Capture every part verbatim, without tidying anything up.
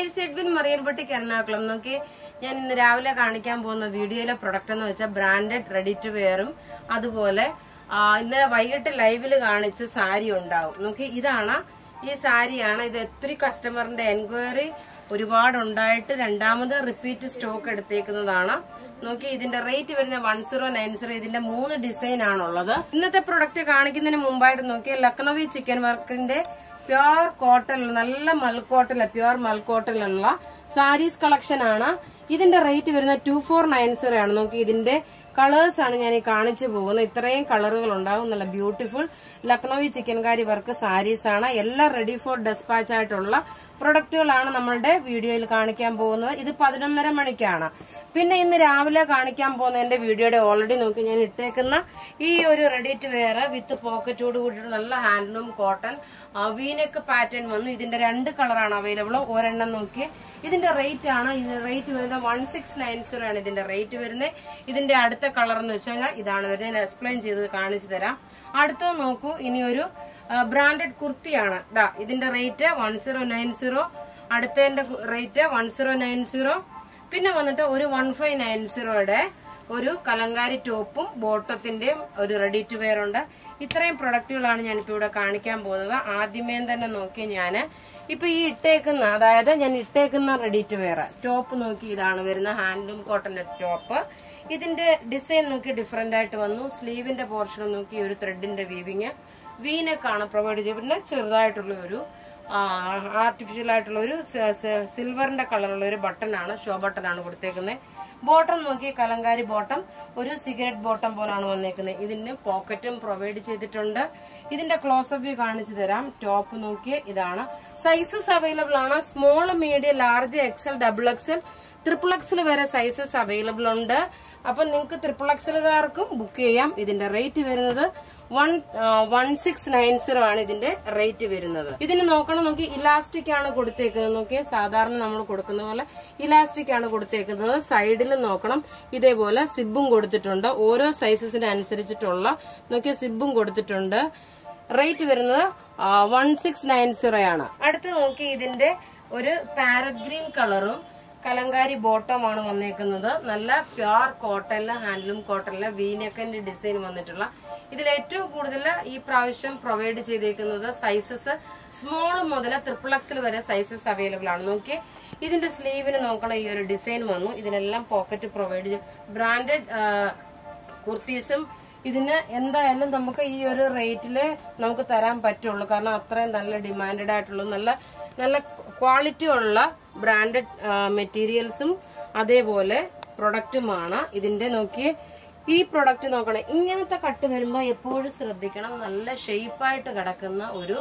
Sarees with Marian boutique Ernakulam. Okay, ഞാൻ ഇന്ന് രാവിലെ കാണിക്കാൻ പോകുന്ന വീഡിയോയിലെ പ്രൊഡക്റ്റ് എന്ന് വെച്ചാൽ ബ്രാൻഡഡ് റെഡി ടു വെയറും അതുപോലെ ഇന്നലെ വൈകിട്ട് ലൈവില് കാണിച്ച സാരി ഉണ്ടാവും. നോക്കി, ഇതാണ് ഈ സാരിയാണ്. ഇത് ഒത്തിരി കസ്റ്റമറിന്റെ എൻക്വയറി ഒരുപാട് ഉണ്ടായിട്ട് രണ്ടാമത് റിപ്പീറ്റ് സ്റ്റോക്ക് എടുത്തേക്കുന്നതാണ്. നോക്കി, ഇതിന്റെ റേറ്റ് വരുന്ന വൺ സീറോ നയൻ സീറോ. ഇതിന്റെ മൂന്ന് ഡിസൈൻ ആണുള്ളത്. ഇന്നത്തെ പ്രൊഡക്റ്റ് കാണിക്കുന്നതിന് മുമ്പായിട്ട് നോക്കിയാൽ ലക്നൌവി ചിക്കൻ വർക്കിന്റെ പ്യുർ കോട്ടൺ, നല്ല മൽക്കോട്ടല പ്യുർ മൽക്കോട്ടലുള്ള സാരീസ് കളക്ഷൻ ആണ്. ഇതിന്റെ റേറ്റ് വരുന്ന ടു ഫോർ നയൻ സീറോ ആണ്. നോക്കി, ഇതിന്റെ കളേഴ്സ് ആണ് ഞാൻ ഈ കാണിച്ചു പോകുന്നത്. ഇത്രയും കളറുകൾ ഉണ്ടാവും. നല്ല ബ്യൂട്ടിഫുൾ ലക്നൌവി ചിക്കൻകാരി വർക്ക് സാരീസ് ആണ്. എല്ലാം റെഡി ഫോർ ഡെസ്പാച്ച് ആയിട്ടുള്ള പ്രൊഡക്റ്റുകളാണ് നമ്മളുടെ വീഡിയോയിൽ കാണിക്കാൻ പോകുന്നത്. ഇത് പതിനൊന്നര മണിക്കാണ്. പിന്നെ ഇന്ന് രാവിലെ കാണിക്കാൻ പോകുന്ന എന്റെ വീഡിയോയുടെ ഓൾറെഡി നോക്കി ഞാൻ ഇട്ടേക്കുന്ന ഈ ഒരു റെഡി ടു വെയർ വിത്ത് പോക്കറ്റോട് കൂടിയിട്ട് നല്ല ഹാൻഡ്ലൂം കോട്ടൺ വീനെക്ക് പാറ്റേൺ വന്നു. ഇതിന്റെ രണ്ട് കളറാണ് അവൈലബിൾ. ഒരെണ്ണം നോക്കി, ഇതിന്റെ റേറ്റ് ആണ് ഇതിന്റെ റേറ്റ് വരുന്നത് വൺ സിക്സ് നയൻ സീറോ ആണ് ഇതിന്റെ റേറ്റ് വരുന്നത്. ഇതിന്റെ അടുത്ത കളർ എന്ന് വെച്ചാൽ ഇതാണ് വരുന്നത്. ഞാൻ എക്സ്പ്ലെയിൻ ചെയ്ത് കാണിച്ചു തരാം. അടുത്ത നോക്കൂ, ഇനി ഒരു ബ്രാൻഡഡ് കുർത്തിയാണ്. ദാ ഇതിന്റെ rate one zero nine zero. അടുത്തതിന്റെ rate one zero nine zero. പിന്നെ വന്നിട്ട് ഒരു വൺ ഫൈവ് നയൻ സീറോയുടെ ഒരു കലങ്കാരി ടോപ്പും ബോട്ടത്തിന്റെയും ഒരു റെഡി ടു വെയർ ഉണ്ട്. ഇത്രയും പ്രൊഡക്റ്റുകളാണ് ഞാനിപ്പോ ഇവിടെ കാണിക്കാൻ പോകുന്നത്. ആദ്യമേ തന്നെ നോക്കി ഞാന് ഇപ്പൊ ഈ ഇട്ടേക്കുന്ന, അതായത് ഞാൻ ഇട്ടേക്കുന്ന റെഡി ടു വെയർ ടോപ്പ് നോക്കി, ഇതാണ് വരുന്ന ഹാൻഡ്ലൂം കോട്ടന്റെ ടോപ്പ്. ഇതിന്റെ ഡിസൈൻ നോക്കി ഡിഫറെന്റ് ആയിട്ട് വന്നു. സ്ലീവിന്റെ പോർഷൻ നോക്കി ഒരു ത്രെഡിന്റെ വീവിങ് വീനക്കാണ് പ്രൊവൈഡ് ചെയ്ത്. പിന്നെ ചെറുതായിട്ടുള്ള ഒരു ആർട്ടിഫിഷ്യൽ ആയിട്ടുള്ള ഒരു സിൽവറിന്റെ കളറുള്ള ഒരു ബട്ടൺ ആണ്, ഷോ ബട്ടൺ ആണ് കൊടുത്തേക്കുന്നത്. ബോട്ടം നോക്കി കലങ്കാരി ബോട്ടം, ഒരു സിഗരറ്റ് ബോട്ടം പോലാണ് വന്നേക്കുന്നത്. ഇതിന് പോക്കറ്റും പ്രൊവൈഡ് ചെയ്തിട്ടുണ്ട്. ഇതിന്റെ ക്ലോസപ്പ് വ്യൂ കാണിച്ചു തരാം. ടോപ്പ് നോക്കി, ഇതാണ്. സൈസസ് അവൈലബിൾ ആണ്. Small, medium, large, XL, double XL, triple XL വരെ സൈസസ് അവൈലബിൾ ഉണ്ട്. അപ്പൊ നിങ്ങൾക്ക് ട്രിപ്പിൾ എക്സലുകാർക്കും ബുക്ക് ചെയ്യാം. ഇതിന്റെ റേറ്റ് വരുന്നത് one one six nine zero ആണ് ഇതിന്റെ റേറ്റ് വരുന്നത്. ഇതിന് നോക്കണം, നോക്കി ഇലാസ്റ്റിക് ആണ് കൊടുത്തേക്കുന്നത്. നോക്കി, സാധാരണ നമ്മൾ കൊടുക്കുന്ന പോലെ ഇലാസ്റ്റിക് ആണ് കൊടുത്തേക്കുന്നത്. സൈഡിൽ നോക്കണം, ഇതേപോലെ സിബും കൊടുത്തിട്ടുണ്ട്. ഓരോ സൈസസിന് അനുസരിച്ചിട്ടുള്ള നോക്കിയ സിബും കൊടുത്തിട്ടുണ്ട്. റേറ്റ് വരുന്നത് വൺ സിക്സ് നയൻ സീറോ ആണ്. അടുത്ത് നോക്കി, ഇതിന്റെ ഒരു പാരറ്റ് ഗ്രീൻ കളറും കലങ്കാരി ബോട്ടമാണ് വന്നേക്കുന്നത്. നല്ല പ്യുർ കോട്ടണില് ഹാൻഡ്ലൂം കോട്ടണില് വീനെക്കിന്റെ ഡിസൈൻ വന്നിട്ടുള്ള. ഇതിൽ ഏറ്റവും കൂടുതൽ ഈ പ്രാവശ്യം പ്രൊവൈഡ് ചെയ്തേക്കുന്നത് സൈസസ് സ്മോൾ മുതൽ ട്രിപ്പിൾ എക്സൽ വരെ സൈസസ് അവൈലബിൾ ആണ്. നോക്കി, ഇതിന്റെ സ്ലീവിന് നോക്കണം, ഈ ഒരു ഡിസൈൻ വന്നു. ഇതിനെല്ലാം പോക്കറ്റ് പ്രൊവൈഡ് ചെയ്യും. ബ്രാൻഡഡ് കുർത്തീസും ഇതിന് എന്തായാലും നമുക്ക് ഈ ഒരു റേറ്റില് നമുക്ക് തരാൻ പറ്റുള്ളൂ. കാരണം അത്രയും നല്ല ഡിമാൻഡഡ് ആയിട്ടുള്ള നല്ല നല്ല ക്വാളിറ്റി ഉള്ള ബ്രാൻഡഡ് മെറ്റീരിയൽസും അതേപോലെ പ്രൊഡക്റ്റുമാണ്. ഇതിന്റെ നോക്കി, ഈ പ്രൊഡക്റ്റ് നോക്കണം. ഇങ്ങനത്തെ കട്ട് വരുമ്പോ എപ്പോഴും ശ്രദ്ധിക്കണം. നല്ല ഷേപ്പായിട്ട് കിടക്കുന്ന ഒരു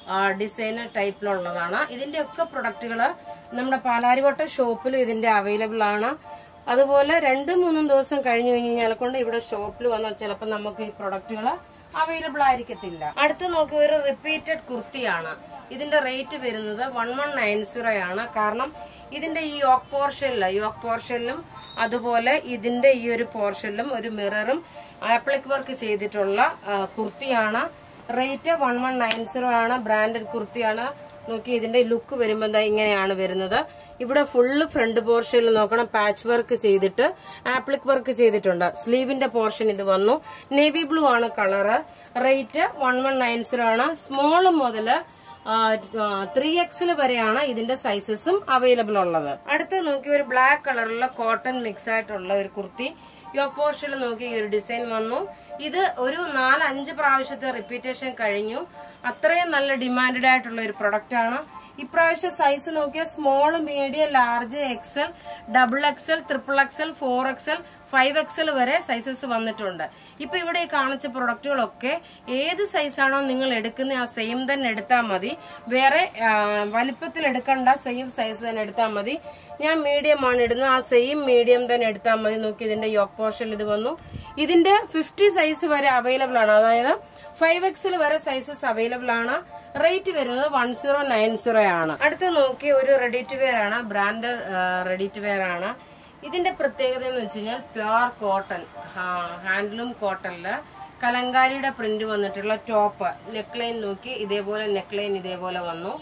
ഡിസൈനർ ടൈപ്പിലുള്ളതാണ്. ഇതിന്റെ ഒക്കെ പ്രൊഡക്റ്റുകള് നമ്മുടെ പാലാരിവട്ടം ഷോപ്പിലും ഇതിന്റെ അവൈലബിൾ ആണ്. അതുപോലെ രണ്ടും മൂന്നും ദിവസം കഴിഞ്ഞു കഴിഞ്ഞാൽ കൊണ്ട് ഇവിടെ ഷോപ്പിൽ വന്നാൽ ചിലപ്പോൾ നമുക്ക് ഈ പ്രൊഡക്റ്റുകൾ അവൈലബിൾ ആയിരിക്കത്തില്ല. അടുത്ത് നോക്കി, ഒരു റിപ്പീറ്റഡ് കുർത്തിയാണ്. ഇതിന്റെ റേറ്റ് വരുന്നത് വൺ വൺ നയൻ സീറോ ആണ്. കാരണം ഇതിന്റെ ഈ യോക്ക് പോർഷനില് യോക്ക് പോർഷനിലും അതുപോലെ ഇതിന്റെ ഈ ഒരു പോർഷനിലും ഒരു മിററും ആപ്ലിക് വർക്ക് ചെയ്തിട്ടുള്ള കുർത്തിയാണ്. Rate one one nine zero ആണ്. ബ്രാൻഡഡ് കുർത്തിയാണ്. നോക്കി, ഇതിന്റെ ലുക്ക് വരുമ്പോ എന്താ ഇങ്ങനെയാണ് വരുന്നത്. ഇവിടെ ഫുള്ള് ഫ്രണ്ട് പോർഷനിൽ നോക്കണം, പാച്ച് വർക്ക് ചെയ്തിട്ട് ആപ്ലിക് വർക്ക് ചെയ്തിട്ടുണ്ട്. സ്ലീവിന്റെ പോർഷൻ ഇത് വന്നു. നേവി ബ്ലൂ ആണ് colour. Rate one one nine zero ആണ്. സ്മോള് മുതല് ത്രീ എക്സിൽ വരെയാണ് ഇതിന്റെ സൈസസും അവൈലബിൾ ഉള്ളത്. അടുത്ത് നോക്കി, ഒരു ബ്ലാക്ക് കളറുള്ള കോട്ടൺ മിക്സ് ആയിട്ടുള്ള ഒരു കുർത്തി. യോക്ക് പോർഷനിൽ നോക്കി ഈ ഒരു ഡിസൈൻ വന്നു. ഇത് ഒരു നാലഞ്ച് പ്രാവശ്യത്തെ റിപ്പീറ്റേഷൻ കഴിഞ്ഞു. അത്രയും നല്ല ഡിമാൻഡഡ് ആയിട്ടുള്ള ഒരു പ്രൊഡക്റ്റ് ആണ്. ഇപ്രാവശ്യം സൈസ് നോക്കിയാൽ small, medium, large, XL, double XL, triple XL, four XL, five XL വരെ സൈസസ് വന്നിട്ടുണ്ട്. ഇപ്പൊ ഇവിടെ ഈ കാണിച്ച പ്രൊഡക്റ്റുകളൊക്കെ ഏത് സൈസാണോ നിങ്ങൾ എടുക്കുന്ന ആ സെയിം തന്നെ എടുത്താൽ മതി. വേറെ വലിപ്പത്തിൽ എടുക്കണ്ട, സെയിം സൈസ് തന്നെ എടുത്താൽ മതി. ഞാൻ മീഡിയം ആണ് ഇടുന്നത്, ആ സെയിം മീഡിയം തന്നെ എടുത്താൽ മതി. നോക്കി, ഇതിന്റെ യോക്ക് പോർഷൻ ഇത് വന്നു. ഇതിന്റെ ഫിഫ്റ്റി സൈസ് വരെ അവൈലബിൾ ആണ്. അതായത് ഫൈവ് എക്സിൽ വരെ സൈസസ് അവൈലബിൾ ആണ്. റേറ്റ് വരുന്നത് വൺ സീറോ നയൻ സീറോ ആണ്. അടുത്ത് നോക്കി, ഒരു റെഡി ടു വെയർ ആണ്. ബ്രാൻഡ് റെഡി ടു വെയർ ആണ്. ഇതിന്റെ പ്രത്യേകത എന്ന് വെച്ച് കഴിഞ്ഞാൽ പ്യുർ കോട്ടൺ ഹാൻഡ്ലൂം കോട്ടണില് കലങ്കാരിയുടെ പ്രിന്റ് വന്നിട്ടുള്ള ടോപ്പ്. നെക്ക് ലൈൻ നോക്കി, ഇതേപോലെ നെക്ക് ലൈൻ ഇതേപോലെ വന്നു.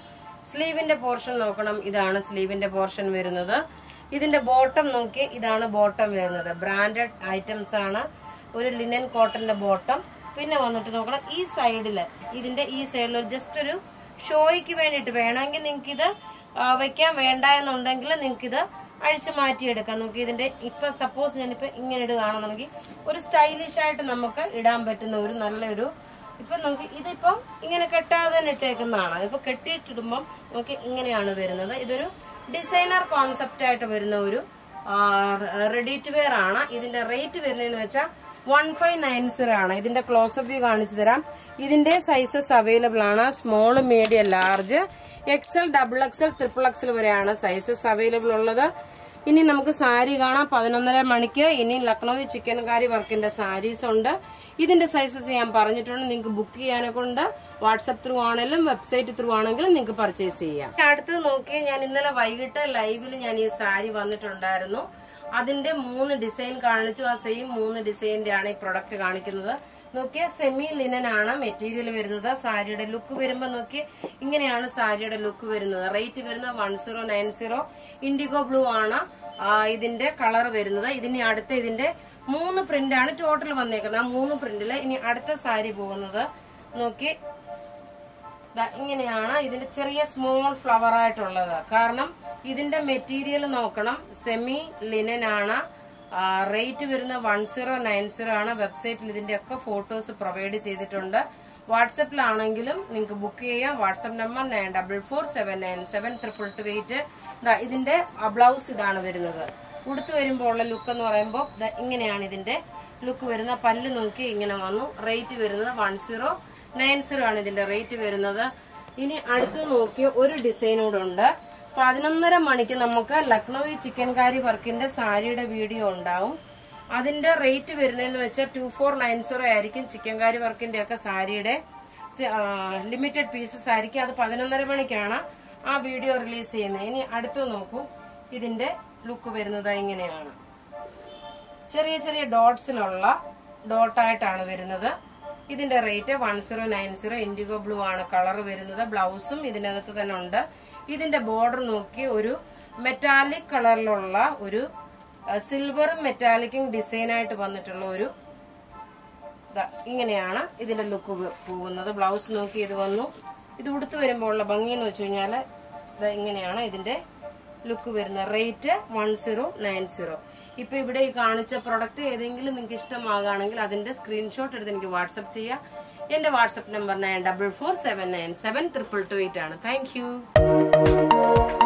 സ്ലീവിന്റെ പോർഷൻ നോക്കണം. ഇതാണ് സ്ലീവിന്റെ പോർഷൻ വരുന്നത്. ഇതിന്റെ ബോട്ടം നോക്കി, ഇതാണ് ബോട്ടം വരുന്നത്. ബ്രാൻഡഡ് ഐറ്റംസ് ആണ്. ഒരു ലിനൻ കോട്ടന്റെ ബോട്ടം. പിന്നെ വന്നിട്ട് നോക്കണം ഈ സൈഡില്, ഇതിന്റെ ഈ സൈഡിൽ ജസ്റ്റ് ഒരു ഷോയ്ക്ക് വേണ്ടിട്ട് വേണമെങ്കിൽ നിങ്ങൾക്ക് ഇത് വെക്കാൻ വേണ്ട എന്നുണ്ടെങ്കിൽ നിങ്ങൾക്ക് ഇത് അഴിച്ചു മാറ്റിയെടുക്കാം. നോക്കി ഇതിന്റെ ഇപ്പൊ സപ്പോസ് ഞാനിപ്പോ ഇങ്ങനെ ഇടുകയാണെന്നുണ്ടെങ്കിൽ ഒരു സ്റ്റൈലിഷ് ആയിട്ട് നമുക്ക് ഇടാൻ പറ്റുന്ന ഒരു നല്ലൊരു, ഇപ്പൊ നമുക്ക് ഇതിപ്പോ ഇങ്ങനെ കെട്ടാതെ തന്നെ ഇട്ടേക്കുന്നതാണ്. ഇപ്പൊ കെട്ടിയിട്ടിടുമ്പം നമുക്ക് ഇങ്ങനെയാണ് വരുന്നത്. ഇതൊരു ഡിസൈനർ കോൺസെപ്റ്റ് ആയിട്ട് വരുന്ന ഒരു റെഡി ടു വെയർ ആണ്. ഇതിന്റെ റേറ്റ് വരുന്നതെന്ന് വെച്ചാൽ വൺ ഫൈവ് നയൻ സീറോ ആണ്. ഇതിന്റെ ക്ലോസപ്പ് വ്യൂ കാണിച്ചു തരാം. ഇതിന്റെ സൈസസ് അവൈലബിൾ ആണ്. Small, medium, large, XL, double XL, triple XL വരെയാണ് സൈസസ് അവൈലബിൾ ഉള്ളത്. ഇനി നമുക്ക് സാരി കാണാം. പതിനൊന്നര മണിക്ക് ഇനി ലക്നൌ ചിക്കൻകാരി വർക്കിന്റെ സാരീസ് ഉണ്ട്. ഇതിന്റെ സൈസസ് ഞാൻ പറഞ്ഞിട്ടുണ്ട്. നിങ്ങൾക്ക് ബുക്ക് ചെയ്യാനൊക്കെ ഉണ്ട്. വാട്സ്ആപ്പ് ത്രൂ ആണെങ്കിലും വെബ്സൈറ്റ് ത്രൂ ആണെങ്കിലും നിങ്ങൾക്ക് പർച്ചേസ് ചെയ്യാം. അടുത്ത് നോക്കിയേ, ഞാൻ ഇന്നലെ വൈകിട്ട് ലൈവിൽ ഞാൻ ഈ സാരി വന്നിട്ടുണ്ടായിരുന്നു. അതിന്റെ മൂന്ന് ഡിസൈൻ കാണിച്ചു. ആ സെയിം മൂന്ന് ഡിസൈനിന്റെ ആണ് ഈ പ്രൊഡക്റ്റ് കാണിക്കുന്നത്. നോക്കിയ സെമി ലിനൻ ആണ് മെറ്റീരിയൽ വരുന്നത്. സാരിയുടെ ലുക്ക് വരുമ്പോ നോക്കി ഇങ്ങനെയാണ് സാരിയുടെ ലുക്ക് വരുന്നത്. റേറ്റ് വരുന്നത് one zero nine zero. Indigo blue ആണ് ഇതിന്റെ കളർ വരുന്നത്. ഇതിന് അടുത്ത ഇതിന്റെ മൂന്ന് പ്രിന്റ് ആണ് ടോട്ടൽ വന്നേക്കുന്നത്. ആ മൂന്ന് പ്രിന്റില് ഇനി അടുത്ത സാരി പോകുന്നത് നോക്കി ഇങ്ങനെയാണ്. ഇതിന്റെ ചെറിയ സ്മോൾ ഫ്ലവർ ആയിട്ടുള്ളത്. കാരണം ഇതിന്റെ മെറ്റീരിയൽ നോക്കണം. സെമി ലിനൻ ആണ്. റേറ്റ് വരുന്ന വൺ സീറോ നയൻ സീറോ ആണ്. വെബ്സൈറ്റിൽ ഇതിന്റെ ഒക്കെ ഫോട്ടോസ് പ്രൊവൈഡ് ചെയ്തിട്ടുണ്ട്. വാട്സപ്പിലാണെങ്കിലും നിങ്ങൾക്ക് ബുക്ക് ചെയ്യാം. WhatsApp number nine double four seven nine seven triple two eight. ഇതിന്റെ ബ്ലൗസ് ഇതാണ് വരുന്നത്. ഉടുത്തു വരുമ്പോൾ ഉള്ള ലുക്ക് എന്ന് പറയുമ്പോൾ ഇങ്ങനെയാണ് ഇതിന്റെ ലുക്ക് വരുന്നത്. പല്ല് നോക്കി ഇങ്ങനെ വന്നു. റേറ്റ് വരുന്നത് വൺ സീറോ നയൻ സീറോ ആണ് ഇതിന്റെ റേറ്റ് വരുന്നത്. ഇനി അടുത്ത് നോക്കിയ ഒരു ഡിസൈൻ കൂടെ ഉണ്ട്. പതിനൊന്നര മണിക്ക് നമുക്ക് ലക്നൌ ചിക്കൻകാരി വർക്കിന്റെ സാരിയുടെ വീഡിയോ ഉണ്ടാവും. അതിന്റെ റേറ്റ് വരുന്നതെന്ന് വെച്ചാൽ ടു ഫോർ നയൻ സീറോ ആയിരിക്കും. ചിക്കൻകാരി വർക്കിന്റെ ഒക്കെ സാരിയുടെ ലിമിറ്റഡ് പീസസ് ആയിരിക്കും. അത് പതിനൊന്നര മണിക്കാണ് ആ വീഡിയോ റിലീസ് ചെയ്യുന്നത്. ഇനി അടുത്ത് നോക്കൂ, ഇതിന്റെ ലുക്ക് വരുന്നത് ഇങ്ങനെയാണ്. ചെറിയ ചെറിയ ഡോട്ട്സിലുള്ള ഡോട്ടായിട്ടാണ് വരുന്നത്. ഇതിന്റെ rate one zero nine zero. Indigo blue ആണ് കളർ വരുന്നത്. ബ്ലൗസും ഇതിനകത്ത് തന്നെ ഉണ്ട്. ഇതിന്റെ ബോർഡർ നോക്കി ഒരു മെറ്റാലിക് കളറിലുള്ള ഒരു സിൽവറും മെറ്റാലിക്കും ഡിസൈൻ ആയിട്ട് വന്നിട്ടുള്ള ഒരു ഇങ്ങനെയാണ് ഇതിന്റെ ലുക്ക് പോകുന്നത്. ബ്ലൗസ് നോക്കി ഇത് വന്നു. ഇത് ഉടുത്തു വരുമ്പോൾ ഉള്ള ഭംഗി എന്ന് വെച്ച് കഴിഞ്ഞാല് ഇങ്ങനെയാണ് ഇതിന്റെ ലുക്ക് വരുന്നത്. Rate one zero nine zero. ഇപ്പൊ ഇവിടെ ഈ കാണിച്ച പ്രൊഡക്റ്റ് ഏതെങ്കിലും നിങ്ങൾക്ക് ഇഷ്ടമാകുകയാണെങ്കിൽ അതിന്റെ സ്ക്രീൻഷോട്ട് എടുത്ത് എനിക്ക് വാട്സ്ആപ്പ് ചെയ്യാം. എന്റെ WhatsApp number nine double four seven nine seven triple two eight ആണ്. Thank U.